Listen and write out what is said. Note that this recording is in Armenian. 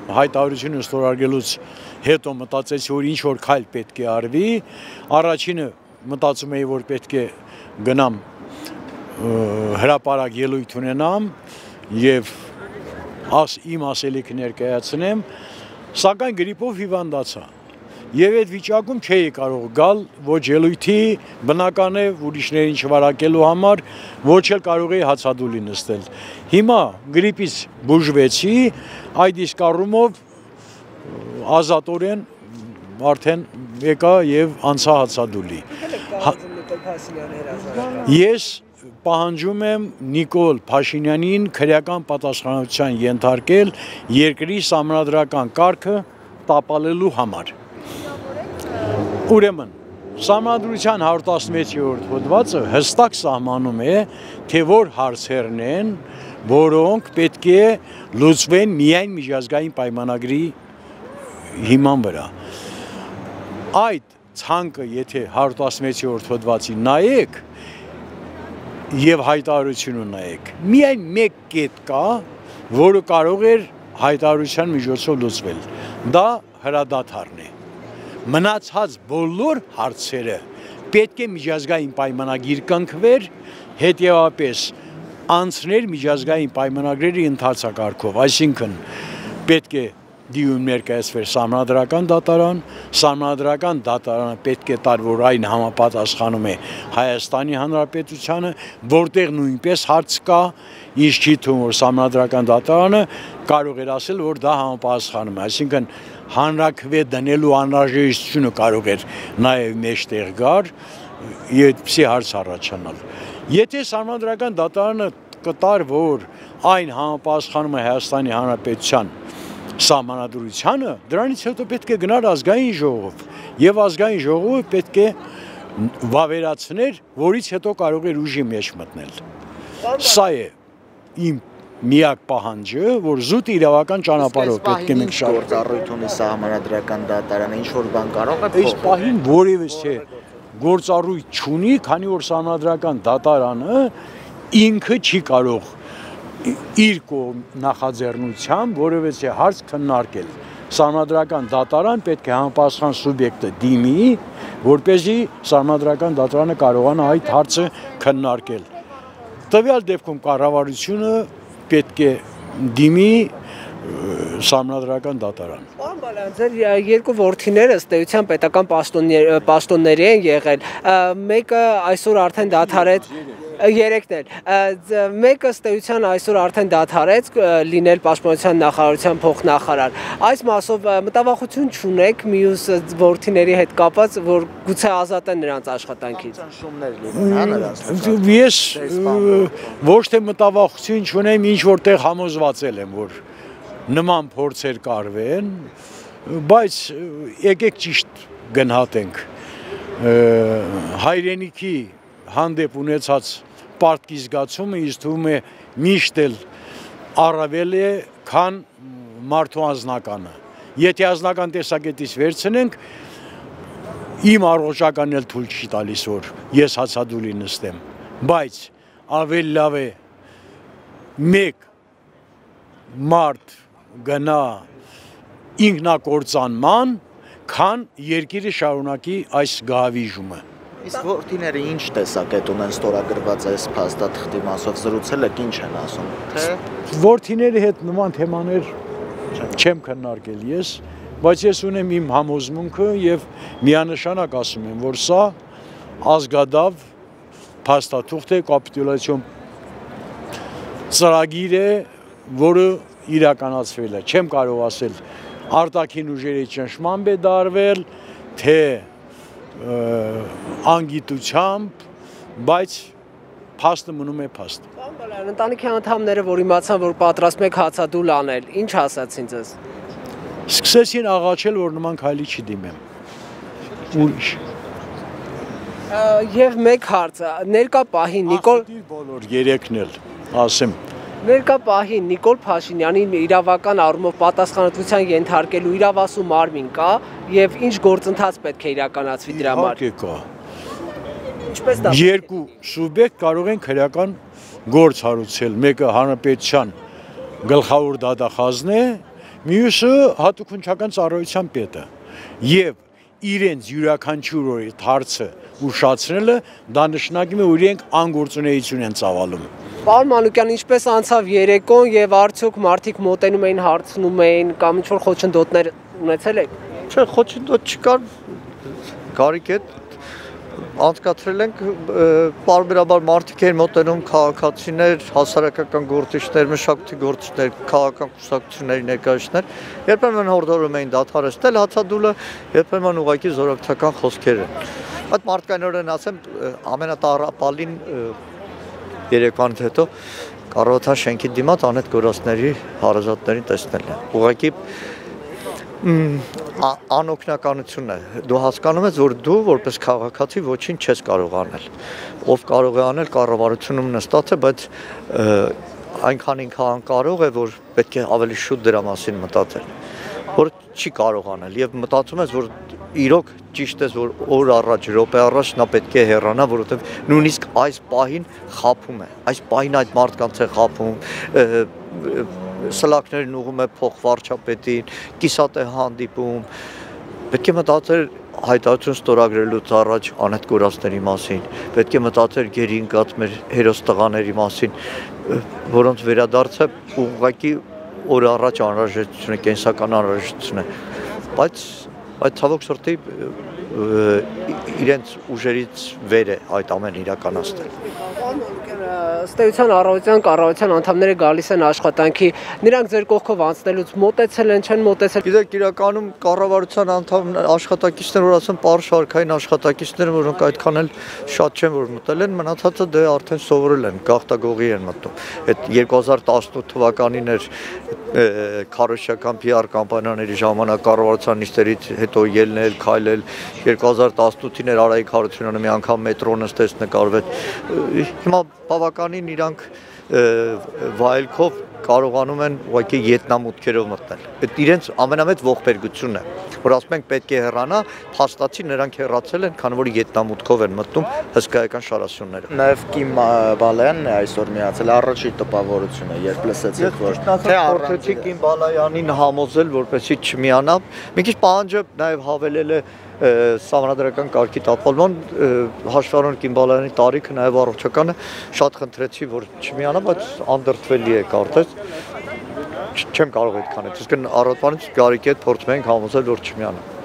հայտարարությունը ստորագրելուց հետո մտածեցի, որ ինչ որ քայլ պետք է արվի, առաջինը մտածում էի, որ պետք է գնամ հրապարակ ելույթ ունենամ եւ իմ ասելիքը ներկայացնեմ, սակայն գրիպով հիվանդացա։ Եվ այդ վիճակում չէի կարող գալ ոչ ելույթի, բնական է ուրիշներին չվարակելու համար, ոչ էլ կարող էի հացադուլի նստել։ Հիմա գրիպից բուժվեցի, այդ իսկ առումով ազատորեն արդեն եկա եւ անցա հացադուլի։ Ես պահանջում եմ Նիկոլ Փաշինյանին քրեական պատասխանատվության ենթարկել երկրի սահմանադրական կարգը տապալելու համար։ Ուրեմն, Սահմանադրության 116-րդ հոդվածը հստակ սահմանում է, թե որ հարցերն են, որոնք պետք է լուծվեն միայն միջազգային պայմանագրի հիման վրա։ Այդ ցանկը, եթե 116-րդ հոդվածին նայեք եւ հայտարարությունը նայեք, միայն մեկ կետ կա, որը կարող էր հայտարարության միջոցով լուծվել։ Դա հրադադարն է։ Մնացած բոլոր հարցերը պետք է միջազգային պայմանագիր կնքվեր, հետևաբար անցներ միջազգային պայմանագրերի ընթացակարգով, այսինքն պետք է դիում ներկայացվեր սահմանադրական դատարան, սահմանադրական դատարանը պետք է տար, որ այն համապատասխանում է Հայաստանի Հանրապետությանը, որտեղ նույնպես հարց կա, ինչ չի թվում, որ սահմանադրական դատարանը կարող էր ասել, որ դա համապատասխանում է, այսինքն հանրաքվե դնելու անհրաժեշտությունը կարող էր նաև մեջտեղ գար, այդպիսի հարց առաջանալ։ Եթե սահմանադրական դատարանը կտար, որ այն համապատասխանում է Հայաստանի Հանրապետության սահմանադրությանը, դրանից հետո պետք է գնար ազգային ժողով, եւ ազգային ժողովը պետք է վավերացներ, որից հետո կարող էր ուժի մեջ մտնել։ Սա է իմ միակ պահանջը, որ զուտ իրավական ճանապարհով պետք է մենք գործառույթ ունի սահմանադրական դատարանը, ինչ որ բան կարող է այս պահին որևէ գործառույթ չունի, քանի որ սահմանադրական դատարանը ինքը չի կարող իր նախաձեռնությամբ որևէ հարց քննարկել։ Սահմանադրական դատարան պետք է համապատասխան սուբյեկտը դիմի, որպեսզի սահմանադրական դատարանը կարողանա այդ հարցը քննարկել։ Տվյալ դեպքում կառավարությունը պետք է դիմի սահմանադրական դատարան։ Պարոն Բալայան, ձեր երկու որդիները ըստ էության պետական պաշտոնների են եղել։ Մեկը այսօր արդեն դադարեց, երեքն էլ։ Մեկը ըստ էության այսօր արդեն դադարեց լինել պաշտպանության նախարարության փոխնախարար։ Այս մասով մտավախություն չունեք մյուս որդիների հետ կապված, որ գուցե ազատեն նրանց աշխատանքից։ Ես ոչ թե մտավախություն չունեմ, ինչ որտեղ համոզվածել եմ, որ նման փորձեր կարվեն, բայց եկեք ճիշտ գնահատենք հայրենիքի հանդեպ ունեցած պարտքի զգացումը ինձ թվում է միշտ էլ առավել է, քան մարդու անձնականը։ Եթե անձնական տեսակետից վերցնենք, իմ առողջականն էլ թույլ չի տալիս, որ ես հացադուլի նստեմ, բայց ավելի լավ է մեկ մարդ գնա ինքնակործանման, քան երկիրը շարունակի այս գահավիժումը։ Իսկ որդիները ինչ տեսակետ ունեն ստորագրված այս փաստաթղթի մասով, զրուցել եք, ինչ են ասում, թե որդիների հետ նման թեմաներ չեմ քննարկել ես, բայց ես ունեմ իմ համոզմունքը եւ միանշանակ ասում եմ, որ սա ազգադավ փաստաթուղթ է, կապիտուլյացիոն ծրագիր է, որը իրականացվել է, չեմ կարող ասել արտաքին ուժերի ճնշմամբ է դարվել, թե անգիտությամբ, բայց փաստը մնում է փաստ։ Պարոն Բալայան, ընտանիքի անդամները, որ իմացան, որ պատրաստում եք հացադուլ անել, ինչ ասացին ձեզ։ Սկսեցին աղաչել, որ նման քայլի չդիմեմ։ Ուրիշ։ Եվ մեկ հարց, ներկա պահին Նիկոլ բոլոր երեքն էլ ասեմ։ Ներկա պահին Նիկոլ Փաշինյանին իրավական առումով պատասխանատվության ենթարկելու իրավասու մարմին կա եւ ինչ գործընթաց պետք է իրականացվի դրա համար։ Իհարկե կա։ Ինչպես դա։ Երկու սուբյեկտ կարող են քրեական գործ հարուցել, մեկը հանրապետության գլխավոր դատախազն է, Մյուսը հատուկունչական ծառայության պետը եւ իրենց յուրաքանչյուր օրի հարցը ուշացնելը դա նշանակում է որ իրենք անգործունեություն են ծավալում։ Պարոն Մանուկյան, ինչպես անցավ երեկոն եւ արդյոք մարդիկ մոտենում էին, հարցնում էին կամ ինչ-որ խոչընդոտներ ունեցել եք։ Չէ, խոչընդոտ չկար, Գարիկ հետ անցկացրել ենք պարբերաբար մարդիկ են մոտենում, քաղաքացիներ, հասարակական գործիչներ, մշակույթի գործիչներ, քաղաքական կուսակցությունների ներկայացուցիչներ, երբեմն հորդորում էին դադարեցնել հացադուլը, երբեմն ուղղակի զորակցական խոսքեր են։ Այդ մարդկայնորեն ասեմ, ամենատառապալին երեկոանից հետո կառավարության շենքի դիմաց Անետ Գորասների հարազատներին տեսնելն է։ Ուղղակի անօգնականություն է։ Դու հասկանում ես, որ դու որպես քաղաքացի ոչինչ չես կարող անել։ Ով կարող է անել կառավարությունում նստած է, բայց այնքան ինքան կարող է, որ պետք է ավելի շուտ դրա մասին մտածել, որ չի կարող անել եւ մտածում ես, որ իրոք ճիշտ է, որ օր առաջ, րոպե առաջ նա պետք է հեռանա, որովհետեւ նույնիսկ այս պահին խափում է։ Այս պահին այդ մարդկանց է խափում, սլակներն ուղում է փոխվարչապետին, կիսատ է հանդիպում, պետք է մտածել հայտարարություն ստորագրելուց առաջ Անետ Գորասների մասին, պետք է մտածել գերի ընկած մեր հերոս տղաների մասին, որոնց վերադարձը ուղղակի օր առաջ անհրաժեշտություն է, կենսական անհրաժեշտություն է, բայց ցավոք սրտի իրենց ուժերից վեր է այդ ամեն իրականացնել։ Ըստ էության առողջության կառավարության անդամները գալիս են աշխատանքի, նրանք ձեր կողքով անցնելուց մոտեցել են, չեն մոտեցել։ Գիտեք, իրականում կառավարության անդամ աշխատակիցներ, որ ասեմ, պարշարքային աշխատակիցներ, որոնք այդքան էլ շատ չեն որ մտել են, մնացածը դե արդեն սովորել են, գաղտագողի են մտնում։ Այդ 2018 թվականին էր քարոշչական PR կամպանիաների ժամանակ կառավարության նիստերից հետո ելնել, քայլել, 2018-ին էր Արայիկ Հարությունյանը մի անգամ մետրո նստեց նկարվել։ Հիմա բավականին իրանք վայելքով կարողանում են ուղղակի ետնամուտքերով մտնել։ Այդ իրենց ամենամեծ ողբերգությունն է, որ ասում ենք պետք է հեռանա, փաստացի նրանք հեռացել են, քանի որ ետնամուտքով են մտնում հսկայական շարասյունները։ Նաև Կիմ Բալայանն է այսօր միացել, առաջի տպավորությունը, երբ լսեցիք, որ թե առանցի Կիմ Բալայանին համոզել, որպեսզի չմիանա, մի քիչ պահանջը նաև հավելել է Սահմանադրական կարգի տապալման հաշվառուն Կիմ Բալայանի տարիքը նաև առողջականը շատ խնդրեցի, որ չմիանա, բայց անդրդվելի է կարծես, չեմ կարող այդքան, իսկ առավոտվանից Գարիկի հետ փորձում ենք համոզել, որ չմիանա։